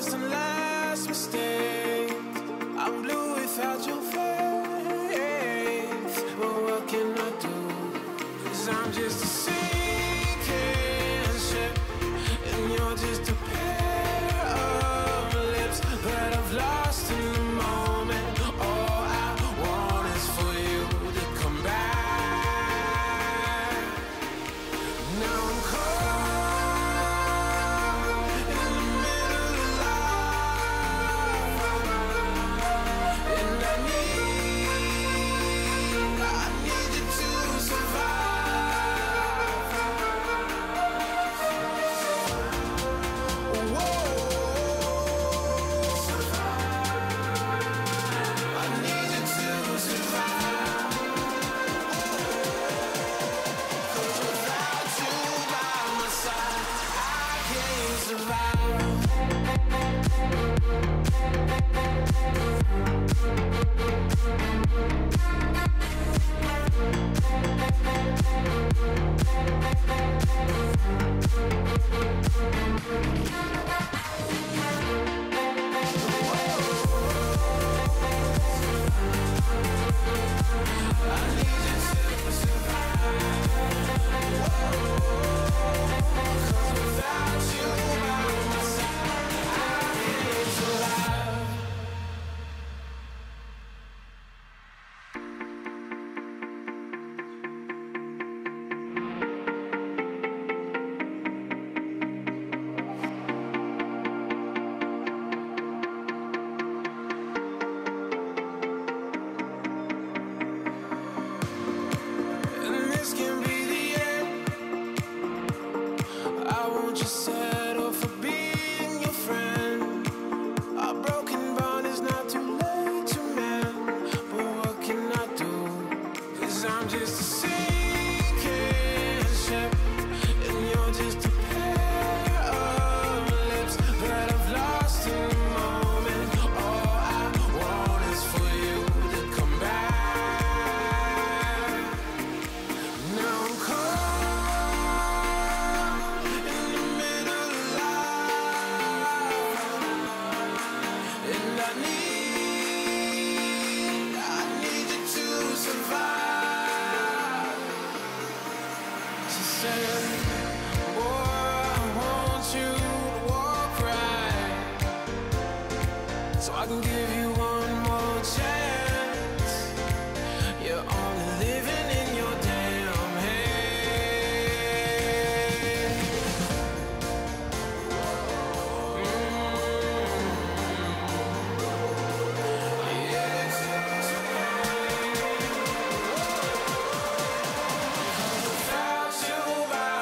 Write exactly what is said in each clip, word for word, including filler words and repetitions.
first and last mistake. I'm blue without your faith. But what can I do? 'Cause I'm just a sinking ship, and you're just a pair of lips that I've lost in the moment. All I want is for you to come back. Now I'm caught in the middle of life, and I need, I need you to survive. Whoa, I need you to survive. 'Cause without you by my side, I can't survive. I need you to survive. 'Cause without you by my side, I can't survive. And this can be the end. I won't just settle for being your friend. A broken bond is not too late to mend. But what can I do? 'Cause I'm just a sinking ship, and you're just a pair of lips that I've lost in the moment. All I want is for you to come back. Now I'm caught in the middle of life, and I need, I need you to survive. She said, boy, I want you to walk right, so I can give you one more chance. You're only living in your damn head. Without you by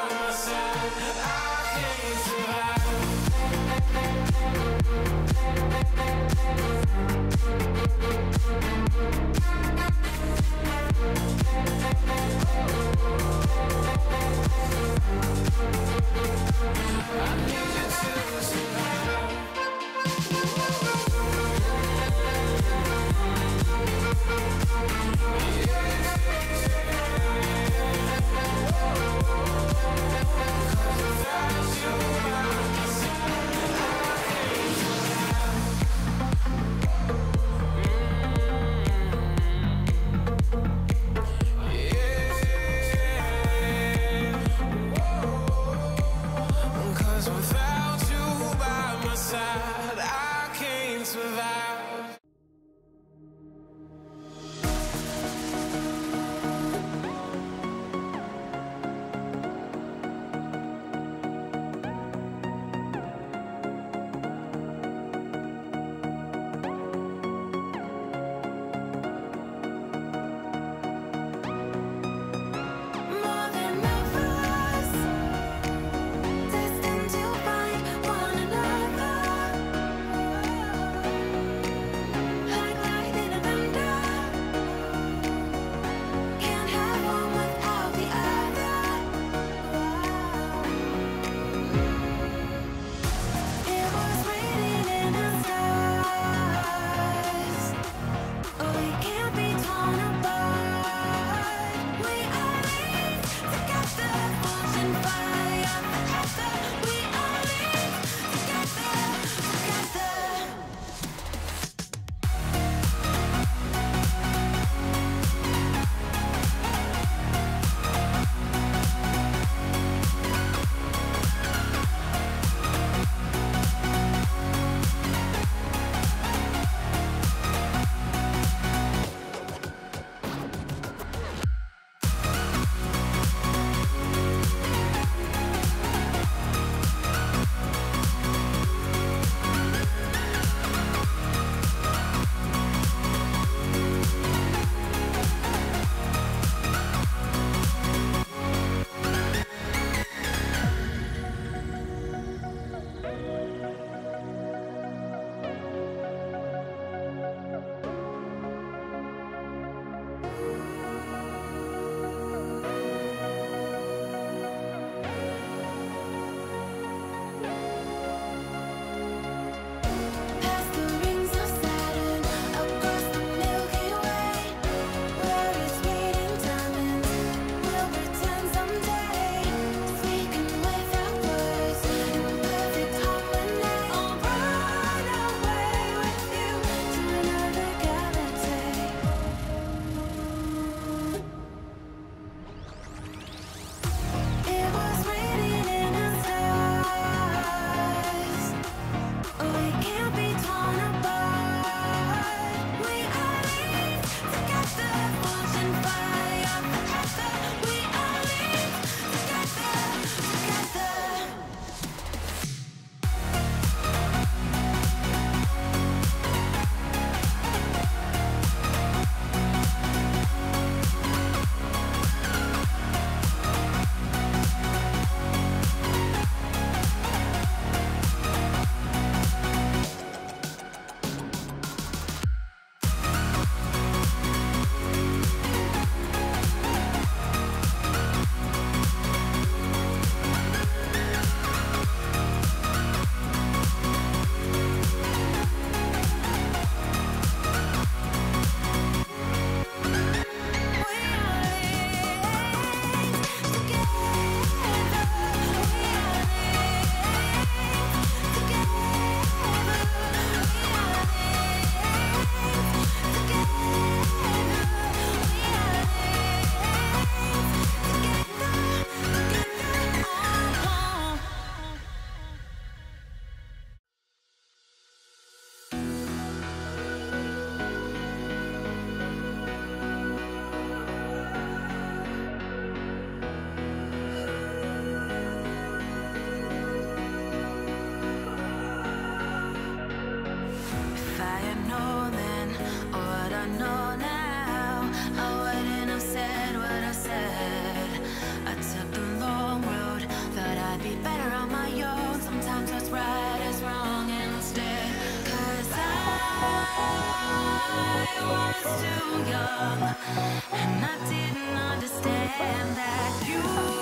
and I didn't understand that you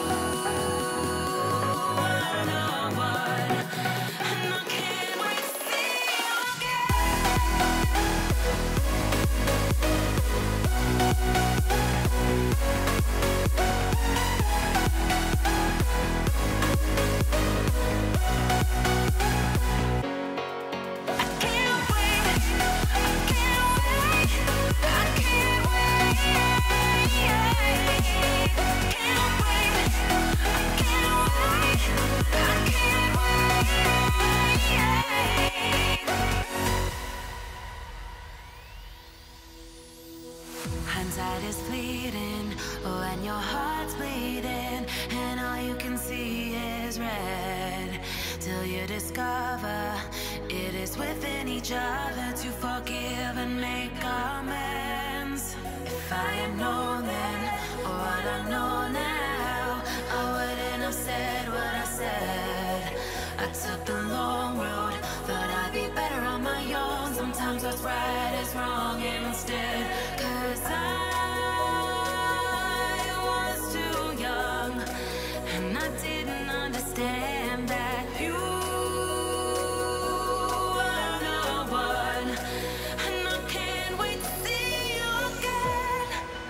were the one, and I can't wait to see you hindsight is fleeting when your heart's bleeding and all you can see is red, till you discover it is within each other to forgive and make amends. If I had known then what I know now, I wouldn't have said what I said. I took the long road, thought I'd be better on my own. Sometimes what's right is wrong instead, 'cause I was too young and I didn't understand that you were the one, and I can't wait to see you again.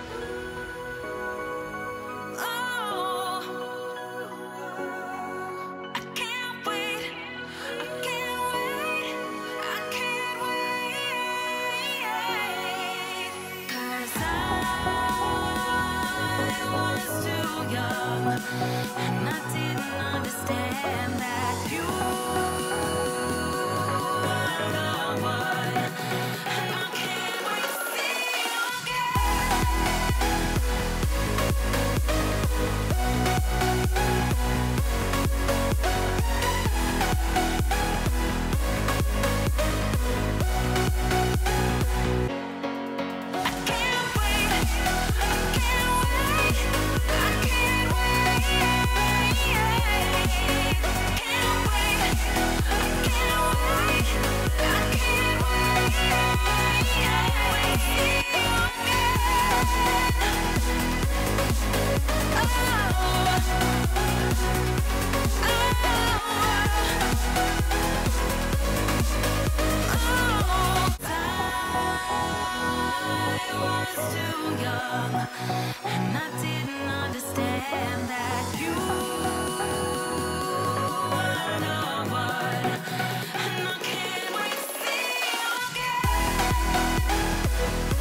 Oh, I can't wait, I can't wait, I can't wait, 'cause I was too young and I didn't understand that you were the one, and I can't wait to see you and I didn't understand that you were the one, and I can't wait to see you again.